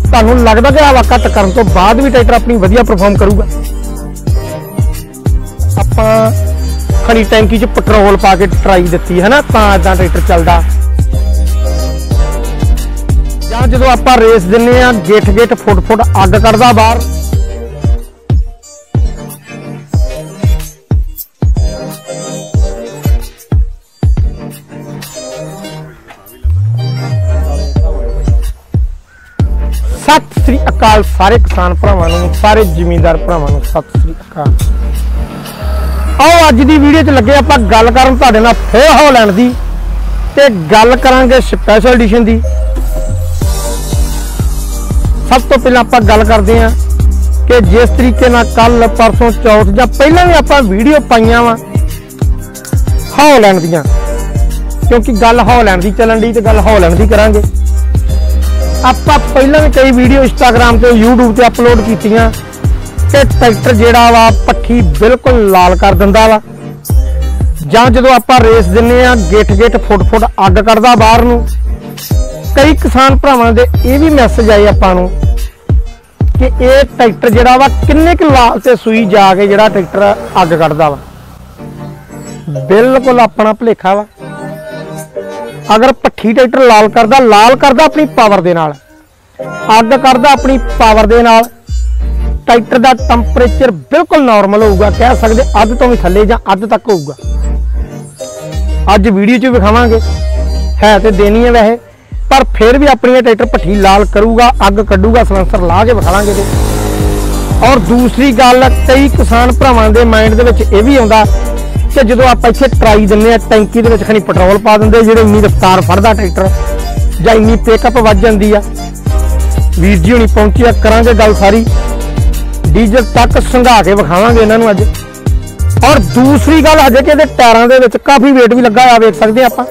ਤੁਹਾਨੂੰ ਲੱਗਦਾ ਕਿ ਹਵਾ ਘੱਟ ਕਰਨ ਤੋਂ ਬਾਅਦ ਵੀ ਟਰੈਕਟਰ ਆਪਣੀ ਵਧੀਆ ਪਰਫਾਰਮ ਕਰੂਗਾ? ਆਪਾਂ खड़ी टैंकी च पेट्रोल पा के ट्राई दी है ना, इदा ट्रैक्टर चलता। या जो आप रेस दिने गेट गेट फुट फुट अग कढ़दा बाहर, सत श्री अकाल सारे किसान भरावां नूं, सारे जिमींदार भरावां नूं सत श्री अकाल। आओ अज दी वीडियो च लगे आपां गल करन तुहाडे नाल फिर हॉलैंड दी, ते गल करांगे स्पैशल एडिशन दी। सब तो पहले आपां गल करदे हां कि जिस तरीके नाल कल परसों चौथ जां पहलां भी आपां वीडियो पाईयां वा हॉलैंड दीयां, क्योंकि गल हॉलैंड दी चलन दी ते गल हॉलैंड दी करांगे। आपां पहलां भी कई वीडियो इंस्टाग्राम ते यूट्यूब ते अपलोड कीतियां कि ट्रैक्टर जिहड़ा वा पट्ठी बिल्कुल लाल कर दिंदा वा, जां जदों आपां रेस दिन्ने आ गेट गेट फुट फुट अग कढ़दा बाहर नूं। कई किसान भरावां दे इह भी मैसेज आए आपां नूं कि इह ट्रैक्टर जिहड़ा वा किन्ने क लाल ते सूई जा के जिहड़ा ट्रैक्टर अग कढ़दा वा। बिल्कुल अपना भुलेखा वा। अगर पट्ठी ट्रैक्टर लाल करदा अपनी पावर दे नाल, अग कढ़दा अपनी पावर दे नाल, ट्रैक्टर का टंपरेचर बिल्कुल नॉर्मल होगा, कह सकते अध तो भी थले जां अध तक होगा। अज वीडियो च विखावांगे, है तो देनी है वैसे, पर फिर भी अपनी ट्रैक्टर पट्ठी लाल करूगा, अग कड्डूगा, सलेंसर ला के विखावांगे। और दूसरी गल, कई किसान भरावां दे माइंड दे विच इह भी आउंदा कि जदों आपां इत्थे ट्राई दिंदे आ टैंकी दे विच खणी पेट्रोल पा दिंदे, जिहड़ी इन्नी रफ्तार फड़दा ट्रैक्टर जां इन्नी पिकअप वध जांदी आ। वीर जी हुणी पहुंचे आ, करांगे गल सारी, डीजल तक संघा के विखावांगे इन्हां नूं अज। और दूसरी गल अजे कि टायरां दे विच काफ़ी वेट भी लगा, वेख सकते आपां,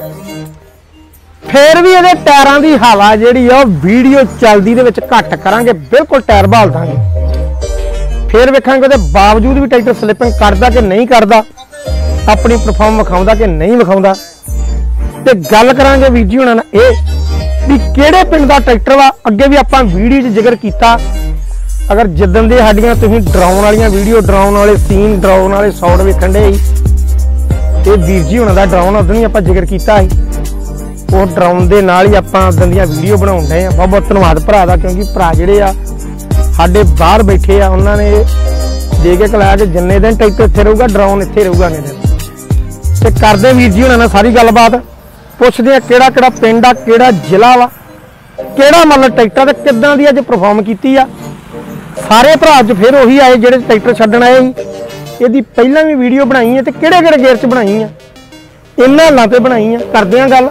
फिर भी इहदे टायरां दी हवा जिहड़ी आ वीडियो चलदी दे विच घट करांगे, बिल्कुल टायर बहाल दांगे। फिर वेखांगे उहदे बावजूद भी ट्रैक्टर स्लिपिंग करदा कि नहीं करदा, अपनी परफॉर्म विखाउंदा कि नहीं विखाउंदा। ते गल करांगे वीर जी हुणां नाल इह भी किहड़े पिंड दा ट्रैक्टर वा। अगे भी आपां वीडियो च जिक्र कीता, अगर जिदन दे साडियां तुसीं डराउण वालियां वीडियो, डराउण वाले सीन, डराउण वाले शॉट वेखण डे ते वीर जी हुणां दा डराउण उदन ही आपां जिक्र कीता सी, वो डराउण दे नाल ही आपां उदन दीयां वीडियो बनाउण डे आ। बहुत बहुत धन्नवाद भरा दा, क्योंकि भरा जिहड़े आ साडे बाहर बैठे आ, उन्हां ने दे के कलाया कि जिन्ने दिन ट्रैक्टर इत्थे रहूगा ड्रोन इत्थे रहूगा उन्ने दिन। ते करदे वीर जी हुणां नाल सारी गलबात, पुछदे आ किहड़ा किहड़ा पिंड आ, किहड़ा जिला वा, किहड़ा मतलब ट्रैक्टर ते किदां दी अज परफॉर्म कीती आ। सारे भरा अज फिर उही आए जिहड़े ट्रैक्टर छड्डण आए ही। इहदी पहलां भी वीडियो बनाई है ते किहड़े किहड़े गेयर च बनाई है, इन्हां हल्लां ते बनाई है। करदे आ गल।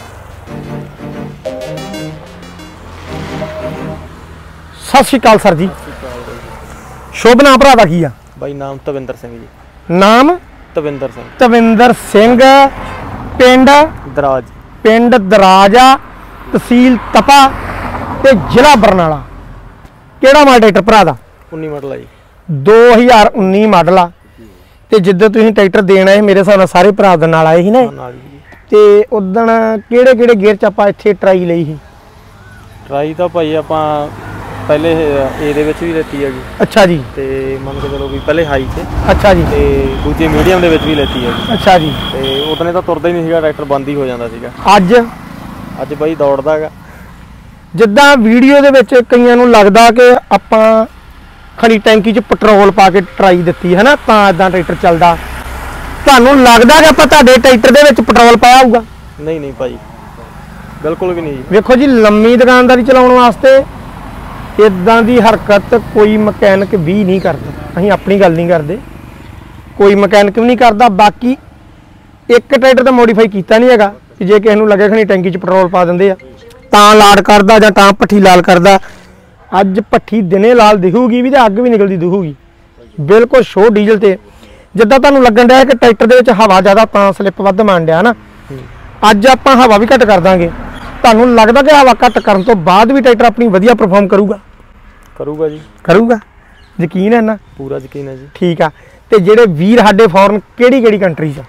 सत श्री अकाल सर जी। शुभ नाम भरा दा की आ? भाई नाम तविंदर सिंह जी। नाम तविंदर सिंह। तविंदर सिंह, पिंड दराज। पिंड दराज आ, तहसील तपा ते जिला बरनाला। केड़ा मॉडल ट्रैक्टर भरा दा? 19 मॉडल है जी। 2019 मॉडल आ। ते जिद्दों तुसीं ट्रैक्टर देण आए मेरे हिसाब नाल सारे भरा दे नाल आए ही ना, ते उदण किहड़े किहड़े गेयर च आपां इत्थे ट्राई लई ही? ट्राई तो भाई आपां पहले ए दे विच भी लेती है जी। अच्छा जी। ते मान के चलो भी पहले हाई से। अच्छा जी। ते दूजे मीडियम दे विच भी लेती है जी। अच्छा जी। ते उतने तो तुरदा ही नहीं सीगा, ट्रैक्टर बंद ही हो जांदा सीगा। अज भाई दौड़दा हैगा। जिद्दां वीडियो दे विच कईयां नूं लगदा कि आपां खड़ी टैंकी च पेट्रोल पा के ट्राई दित्ती है ना, तां इदां ट्रैक्टर चलदा। तुहानूं लगदा कि आपां तुहाडे ट्रैक्टर दे विच पेट्रोल पाया होऊगा? नहीं नहीं भाई, बिल्कुल भी नहीं जी। वेखो जी, लंमी दुकानदारी चलाउण वास्ते इदां दी हरकत कोई मकैनिक भी नहीं करदा। असीं अपनी गल नहीं करदे, कोई मकैनिक भी नहीं करदा। बाकी एक ट्रैक्टर तो मॉडिफाई कीता नहीं हैगा कि जे किसी नूं लगे खणी टैंकी च पेट्रोल पा दिंदे आ तां लाड करदा जां तां पट्ठी लाल करदा। अज पट्ठी दिने लाल दिखूगी भी ते अग भी निकलदी दिखूगी, बिल्कुल शो डीजल ते। जिद्दां तुहानूं लगण डिया कि ट्रैक्टर दे विच हवा ज़्यादा तां स्लिप वध मार डिया ना, अज आपां हवा भी घट कर दांगे। तुहानूं लगदा कि हवा घट करन तो बाद भी ट्रैक्टर अपनी वधिया परफॉर्म करूगा? करूगा जी। करूगा, यकीन है ना? पूरा यकीन है जी। ठीक आ। ते जेडे वीर साडे फॉरन केड़ी कंट्री च?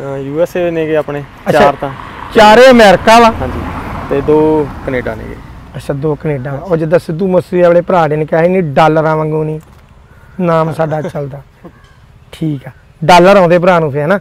USA ने गए अपने। अच्छा, चार तां। चारे अमेरिका वा। हाँ जी, ते 2 कनेडा ने गए। ਅੱਛਾ 2 ਕੈਨੇਡਾ। ਉਹ ਜਿੱਦਾਂ ਸਿੱਧੂ ਮੂਸੇ ਵਾਲੇ ਭਰਾ ਨੇ ਕਿਹਾ ਸੀ ਨਹੀਂ ਡਾਲਰਾਂ ਵਾਂਗੂ ਨਹੀਂ ਨਾਮ ਸਾਡਾ ਚੱਲਦਾ। ਠੀਕ ਆ, ਡਾਲਰ ਆਉਂਦੇ ਭਰਾ ਨੂੰ ਫੇ ਹਨਾ।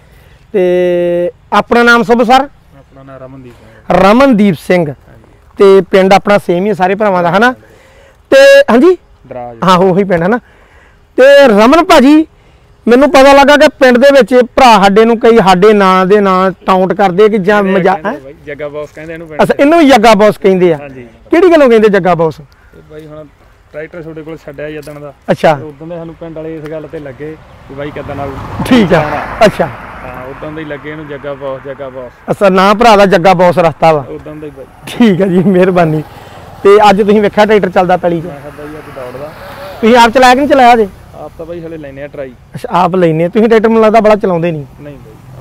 ਤੇ ਆਪਣਾ ਨਾਮ ਸੁਭ ਸਰ? ਆਪਣਾ ਨਾਮ ਰਮਨਦੀਪ ਸਿੰਘ। ਰਮਨਦੀਪ ਸਿੰਘ। ਤੇ ਪਿੰਡ ਆਪਣਾ ਸੇਮ ਹੀ ਸਾਰੇ ਭਰਾਵਾਂ ਦਾ ਹਨਾ। ਤੇ ਹਾਂਜੀ ਦਰਾਜ। ਹਾਂ ਉਹੀ ਪਿੰਡ ਹਨਾ। ਤੇ ਰਮਨ ਭਾਜੀ ਮੈਨੂੰ ਪਤਾ ਲੱਗਾ ਕਿ ਪਿੰਡ ਦੇ ਵਿੱਚ ਭਰਾ ਸਾਡੇ ਨੂੰ ਕਈ ਸਾਡੇ ਨਾਂ ਦੇ ਨਾਂ ਟਾਊਟ ਕਰਦੇ ਕਿ ਜਾਂ ਮਜ਼ਾਕ। ਜੱਗਾ ਬੌਸ ਕਹਿੰਦੇ ਇਹਨੂੰ ਪਿੰਡ। ਅੱਛਾ ਇਹਨੂੰ ਵੀ ਜੱਗਾ ਬੌਸ ਕਹਿੰਦੇ ਆ। ਹਾਂਜੀ। ਕਿਹੜੀ ਗੱਲੋਂ ਕਹਿੰਦੇ ਜੱਗਾ ਬੌਸ? ਬਾਈ ਹੁਣ ਟਰੈਕਟਰ ਤੁਹਾਡੇ ਕੋਲ ਛੱਡਿਆ ਜਦਣ ਦਾ। ਅੱਛਾ ਉਦੋਂ ਦੇ ਸਾਨੂੰ ਪਿੰਡ ਵਾਲੇ ਇਸ ਗੱਲ ਤੇ ਲੱਗੇ ਕਿ ਬਾਈ ਕਿੱਦਾਂ ਨਾਲ। ਠੀਕ ਆ। ਅੱਛਾ ਹਾਂ ਉਦੋਂ ਦੇ ਹੀ ਲੱਗੇ ਇਹਨੂੰ ਜੱਗਾ ਬੌਸ ਜੱਗਾ ਬੌਸ। ਅੱਛਾ ਨਾਂ ਭਰਾ ਦਾ ਜੱਗਾ ਬੌਸ ਰਸਤਾ ਵਾ। ਉਦੋਂ ਦੇ ਹੀ ਬਾਈ। ਠੀਕ ਆ ਜੀ ਮਿਹਰਬਾਨੀ। ਤੇ ਅੱਜ ਤੁਸੀਂ ਵੇਖਿਆ ਟਰੈਕਟਰ ਚੱਲਦਾ ਪੈਲੀ 'ਚ? ਮੈਂ ਕਿਹਾ ਬਾਈ ਅੱਜ ਦੌੜਦਾ। ਤੁਸੀਂ ਆਪ ਚਲਾਇਆ ਕਿ ਨਹੀਂ ਚਲਾਇਆ ਜੇ? ਆਪ ਤਾਂ ਬਾਈ ਹਲੇ ਲੈਨੇ ਆ ਟਰਾਈ। ਅੱਛਾ ਆਪ ਲੈਨੇ ਤੁਸੀਂ ਟਰੈਕਟਰ ਮੈਨੂੰ ਲੱਗਦਾ ਬੜਾ ਚਲਾਉਂਦੇ ਨਹੀਂ। ਨਹੀਂ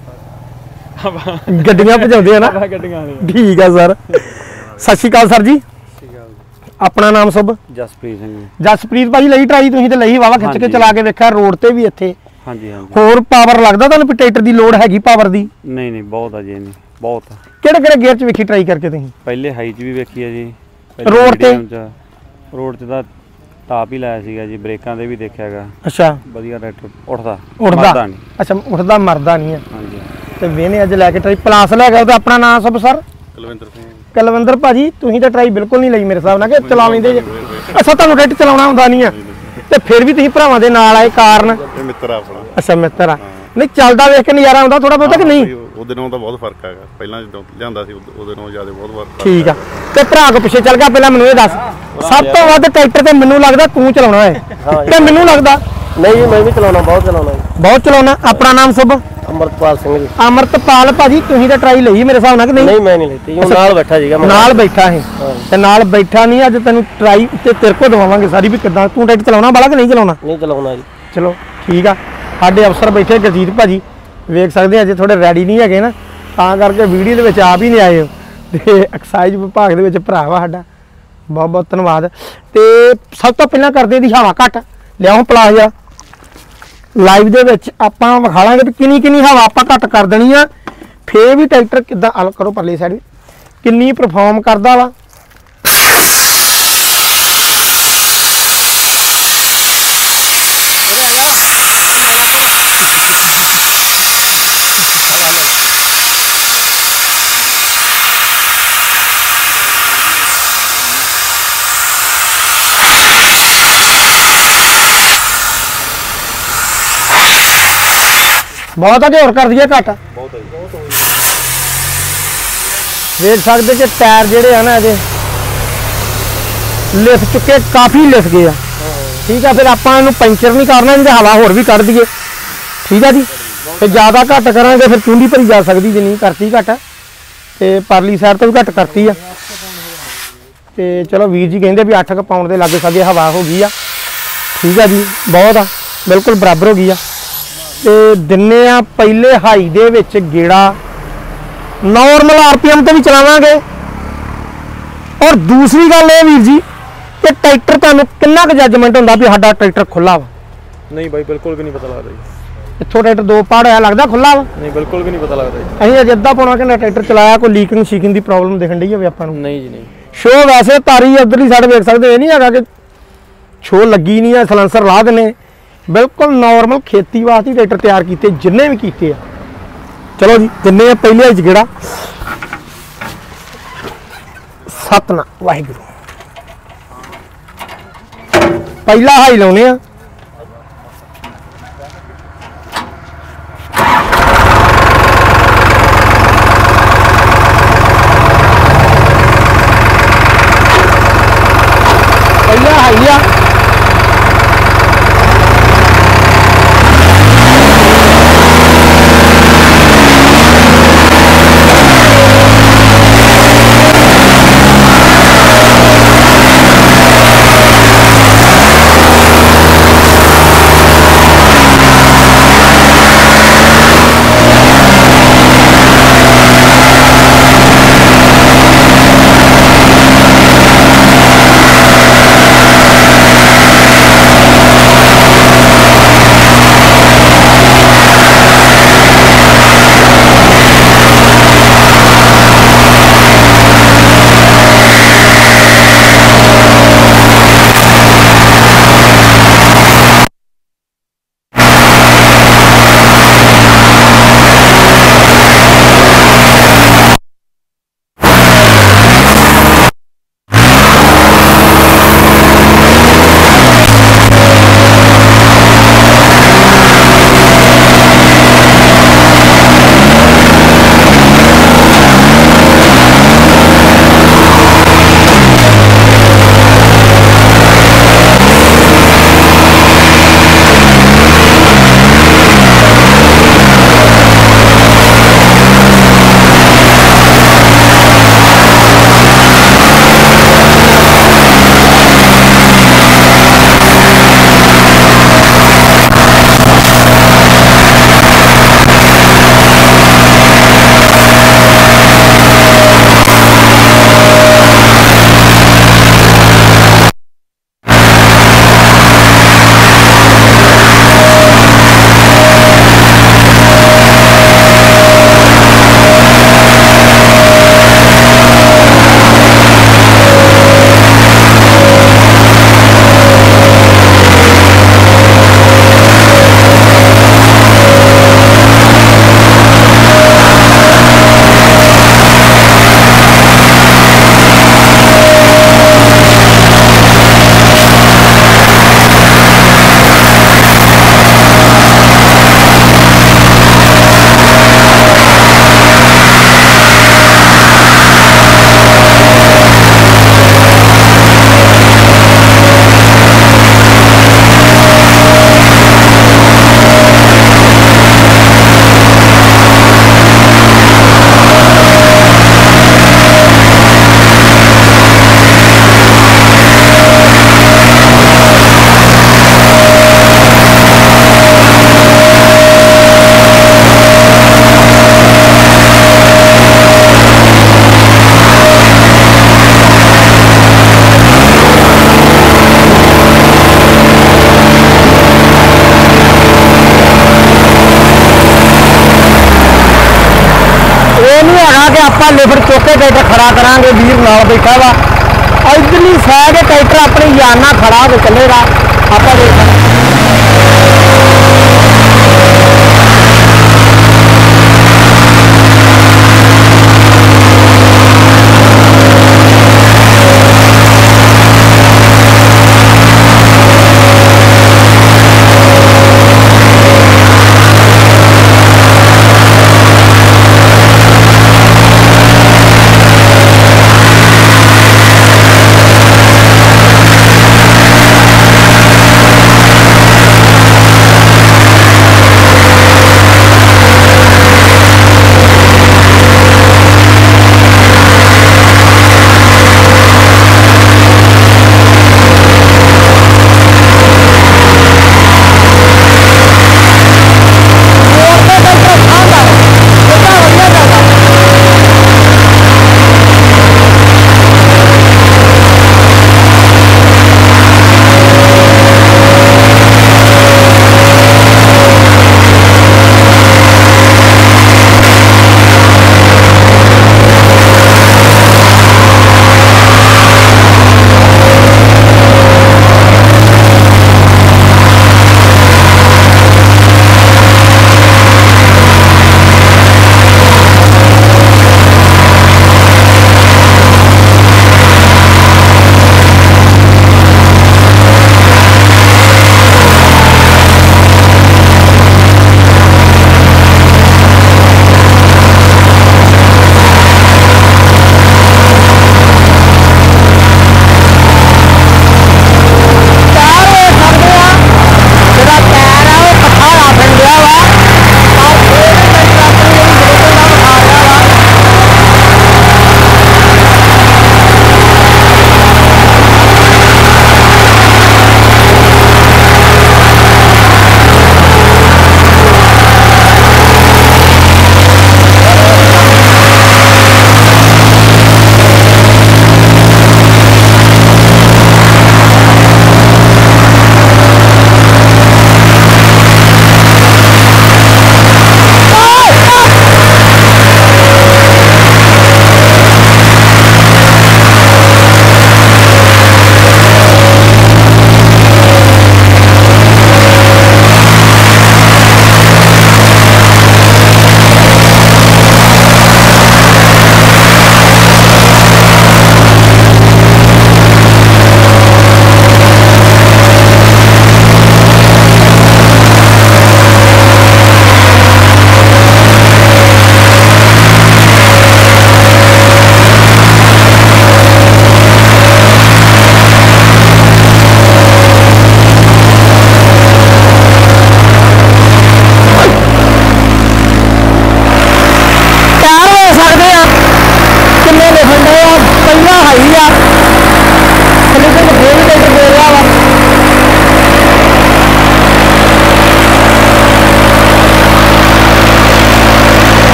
ਬਾਈ ਆਪਾਂ ਗੱਡੀਆਂ ਭਜਾਉਂਦੇ ਆ ਨਾ। ਆਪਾਂ ਗੱਡੀਆਂ ਨਹੀਂ। ਠੀਕ ਆ ਸਰ। ਸਤਿ ਸ਼੍ਰੀ ਅਕਾਲ ਸਰ ਜੀ। ਆਪਣਾ ਨਾਮ ਸੁਭ? ਜਸਪ੍ਰੀਤ ਸਿੰਘ। ਜਸਪ੍ਰੀਤ ਭਾਜੀ ਲਈ ਟਰਾਈ ਤੁਸੀਂ ਤੇ ਲਈ ਵਾਵਾ ਖਿੱਚ ਕੇ ਚਲਾ ਕੇ ਵੇਖਿਆ ਰੋਡ ਤੇ ਵੀ ਇੱਥੇ। ਹਾਂਜੀ ਹਾਂਜੀ। ਹੋਰ ਪਾਵਰ ਲੱਗਦਾ ਤੁਹਾਨੂੰ ਟਰੈਕਟਰ ਦੀ ਲੋਡ ਹੈਗੀ ਪਾਵਰ ਦੀ? ਨਹੀਂ ਨਹੀਂ ਬਹੁਤ ਆ ਜੀ ਨਹੀਂ ਬਹੁਤ। ਕਿਹੜੇ ਕਿਹੜੇ ਗੇਅਰ 'ਚ ਵੇਖੀ ਟਰਾਈ ਕਰਕੇ ਤੁਸੀਂ? ਪਹਿਲੇ ਹਾਈ 'ਚ ਵੀ ਵੇਖੀ ਆ ਜੀ। ਰੋਡ ਤੇ? ਰੋਡ 'ਚ ਤਾਂ ਟਾਪ ਹੀ ਲਾਇਆ ਸੀਗਾ ਜੀ। ਬ੍ਰੇਕਾਂ ਦੇ ਵੀ ਦੇਖਿਆਗਾ। ਅੱਛਾ ਵਧੀਆ ਟਰੈਕਟਰ ਉੱਠਦਾ ਉੱਠਦਾ ਨਹੀਂ। ਅੱਛਾ ਉੱਠਦਾ ਮਰਦਾ ਨਹੀਂ ਆ। ਹਾਂਜੀ। ਤੇ ਵੇਨੇ ਅੱਜ ਲੈ ਕੇ ਟਰਾਈ ਪਲਾਸ ਲੈ ਗਿਆ। ਉਹਦਾ ਆਪਣਾ ਨਾਮ ਸੁਭ ਸਰ? ਕੁਲਵਿੰਦਰ ਸਿੰਘ। ਕੁਲਵਿੰਦਰ ਭਾਜੀ ਤੁਸੀਂ ਤਾਂ ਟਰਾਈ ਬਿਲਕੁਲ ਨਹੀਂ ਲਈ ਮੇਰੇ ਹਿਸਾਬ ਨਾਲ ਕਿ ਚਲਾ ਲੈਂਦੇ ਜੇ। ਅੱਛਾ ਤੁਹਾਨੂੰ ਟਰੈਕਟਰ ਚਲਾਉਣਾ ਆਉਂਦਾ ਨਹੀਂ ਆ ਤੇ ਫਿਰ ਵੀ ਤੁਸੀਂ ਭਰਾਵਾਂ ਦੇ ਨਾਲ ਆਏ ਕਾਰਨ? ਇਹ ਮਿੱਤਰ ਆ ਆਪਣਾ। ਅੱਛਾ ਮਿੱਤਰ ਆ। ਨਹੀਂ ਚੱਲਦਾ ਵੇਖ ਕੇ ਨਜ਼ਾਰਾ ਆਉਂਦਾ ਥੋੜਾ ਬਹੁਤਾ ਕਿ ਨਹੀਂ? ਉਹਦੇ ਨਾਲੋਂ ਤਾਂ ਬਹੁਤ ਫਰਕ ਹੈਗਾ। ਪਹਿਲਾਂ ਜਦੋਂ ਲਿਆਂਦਾ ਸੀ ਉਹਦੇ ਨਾਲੋਂ ਜ਼ਿਆਦਾ ਬਹੁਤ ਫਰਕ। ਠੀਕ ਆ। ਤੇ ਭਰਾ ਕੋ ਪਿੱਛੇ ਚੱਲ ਗਿਆ ਪਹਿਲਾਂ ਮੈਨੂੰ ਇਹ ਦੱਸ ਸਭ ਤੋਂ ਵੱਧ ਟਰੈਕਟਰ ਤੇ ਮੈਨੂੰ ਲੱਗਦਾ ਤੂੰ ਚਲਾਉਣਾ ਹੈ ਤੇ ਮੈਨੂੰ ਲੱਗਦਾ ਨਹੀਂ ਮੈਂ ਵੀ ਚਲਾਉਣਾ ਬਹੁਤ ਚਲਾਉਣਾ ਜੀ। ਬਹੁਤ ਚਲਾਉਣਾ। ਆਪਣਾ ਨਾਮ ਸੁਭ? ਅਮਰਤਪਾਲ ਸਿੰਘ ਜੀ। ਅਮਰਤਪਾਲ ਭਾਜੀ ਤੁਸੀਂ ਤਾਂ ਟਰਾਈ ਲਈ ਮੇਰੇ ਹਿਸਾਬ ਨਾਲ ਕਿ ਨਹੀਂ? ਨਹੀਂ ਮੈਂ ਨਹੀਂ ਲੈਤੀ ਉਹ ਨਾਲ ਬੈਠਾ ਸੀਗਾ ਮੈਂ। ਨਾਲ ਬੈਠਾ ਹੈ ਤੇ ਨਾਲ ਬੈਠਾ ਨਹੀਂ ਅੱਜ ਤੈਨੂੰ ਟਰਾਈ ਤੇ ਤੇਰੇ ਕੋ ਦਵਾਵਾਂਗੇ ਸਾਰੀ ਵੀ ਕਿੱਦਾਂ ਤੂੰ ਟਰੈਕਟਰ ਚਲਾਉਣਾ ਵਾਲਾ ਕਿ ਨਹੀਂ ਚਲਾਉਣਾ? ਨਹੀਂ ਚਲਾਉਣਾ ਜੀ। ਚਲੋ ਠੀਕ ਆ। ਸਾਡੇ ਅਫਸਰ ਬੈਠੇ ਗੁਰਜੀਤ ਭਾਜੀ ਵੇਖ ਸਕਦੇ ਅਜੇ ਥੋੜੇ ਰੈਡੀ ਨਹੀਂ ਹੈਗੇ ਨਾ ਤਾਂ ਕਰਕੇ ਵੀਡੀਓ ਦੇ ਵਿੱਚ ਆਪ ਹੀ ਨਹੀਂ ਆਏ ਹੋ। ਤੇ ਐਕਸਾਈਜ਼ ਵਿਭਾਗ ਦੇ ਵਿੱਚ ਭਰਾ ਵਾ ਸਾਡਾ ਬਹੁਤ ਬਹੁਤ ਧੰਨਵਾਦ। ਤੇ ਸਭ ਤੋਂ ਪਹਿਲਾਂ ਕਰਦੇ ਦੀ ਹਵਾ ਘੱਟ ਲਿਆਓ ਪਲਾਸ ਆ ਲਾਈਵ ਦੇ ਵਿੱਚ ਆਪਾਂ ਵਿਖਾਲਾਂਗੇ ਵੀ ਕਿੰਨੀ ਕਿੰਨੀ ਹਵਾ ਆਪਾਂ ਘੱਟ ਕਰ ਦੇਣੀ ਆ ਫੇਰ ਵੀ ਟਰੈਕਟਰ ਕਿੱਦਾਂ ਹਲ ਕਰੋ ਪਰਲੀ ਸਾਈਡ ਕਿੰਨੀ ਪਰਫਾਰਮ ਕਰਦਾ ਵਾ। बहुत अगे और कर दिए घट देख सकते कि टायर जेडे है ना ये लिफ चुके काफ़ी लिफ गए। ठीक है फिर आप पंचर नहीं करना इनके हवा होर भी कढ़ दिए। ठीक है जी फिर ज़्यादा घट करेंगे फिर चूंडी भरी जा सकती जी नहीं करती घट तो परली साइड तो भी घट करती है। तो चलो वीर जी कहते भी 8 पाउंड के लागे सागे हवा हो गई आ। ठीक है जी बहुत आ बिल्कुल बराबर हो गई आ। ਤੇ ਦਿੰਨੇ ਆ ਪਹਿਲੇ ਹਾਈ ਦੇ ਵਿੱਚ ਗੇੜਾ ਨਾਰਮਲ ਆਰਪੀਐਮ ਤੇ ਵੀ ਚਲਾਵਾਂਗੇ। ਔਰ ਦੂਸਰੀ ਗੱਲ ਇਹ ਵੀਰ ਜੀ ਕਿ ਟਰੈਕਟਰ ਤੁਹਾਨੂੰ ਕਿੰਨਾ ਕੁ ਜੱਜਮੈਂਟ ਹੁੰਦਾ ਵੀ ਸਾਡਾ ਟਰੈਕਟਰ ਖੁੱਲਾ ਵਾ? ਨਹੀਂ ਬਾਈ ਬਿਲਕੁਲ ਵੀ ਨਹੀਂ ਪਤਾ ਲੱਗਦਾ ਜੀ। ਇੱਥੋਂ ਟਰੈਕਟਰ ਦੋ ਪਾੜ ਹੋਇਆ ਲੱਗਦਾ ਖੁੱਲਾ ਵਾ? ਨਹੀਂ ਬਿਲਕੁਲ ਵੀ ਨਹੀਂ ਪਤਾ ਲੱਗਦਾ ਜੀ। ਅਸੀਂ ਅਜੇ ਅੱਧਾ ਪੌਣਾ ਘੰਟਾ ਟਰੈਕਟਰ ਚਲਾਇਆ ਕੋਈ ਲੀਕਿੰਗ ਸ਼ੀਕਿੰਗ ਦੀ ਪ੍ਰੋਬਲਮ ਦਿਖਣ ਡਈ ਹੋਵੇ ਆਪਾਂ ਨੂੰ? ਨਹੀਂ ਜੀ ਨਹੀਂ। ਸ਼ੋ ਵੈਸੇ ਤਾਰੀ ਇੱਧਰਲੀ ਸਾਈਡ ਵੇਖ ਸਕਦੇ ਇਹ ਨਹੀਂ ਹੈਗਾ ਕਿ ਸ਼ੋ ਲੱਗੀ ਨਹੀਂ ਆ ਸਲੈਂਸਰ ਲਾ ਦੇਣੇ बिल्कुल नॉर्मल खेती वास्ते ट्रैक्टर तैयार किए जिन्ने भी किए। चलो जी जिन्ने पहले गेड़ा सतनाम वाहिगुरू पहला हाई लाने पहला हाई आ ਆਪਾਂ ਲਿਫਟ ਚੁੱਕ ਕੇ ਟਰੈਕਟਰ ਖੜਾ ਕਰਾਂਗੇ। ਵੀਰ ਨਾਲ ਬੈਠਾ ਵਾ, ਇਧਰਲੀ ਸਾਈਡ ਟਰੈਕਟਰ ਆਪਣੀ ਜਾਨ ਨਾਲ ਖੜਾ ਹੋ ਕੇ ਚੱਲੇਗਾ। ਆਪਾਂ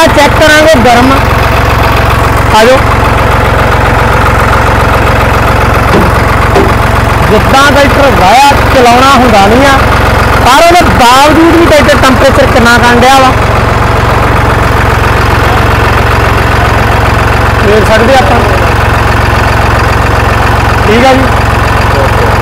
ਪਹਿਲਾਂ ਚੈੱਕ ਕਰਾਂਗੇ ਗਰਮ। ਆ ਜਾਓ। ਜਿੱਦਾਂ ਟਰੈਕਟਰ ਵਾਇਆ ਚਲਾਉਣਾ ਹੁੰਦਾ ਨਹੀਂ ਆ, ਪਰ ਉਹਦੇ ਬਾਵਜੂਦ ਵੀ ਟਰੈਕਟਰ ਟੈਂਪਰੇਚਰ ਕਿੰਨਾ ਕਾਂਡਿਆ ਵਾ ਦੇਖ ਸਕਦੇ ਆਪਾਂ। ਠੀਕ ਆ ਜੀ।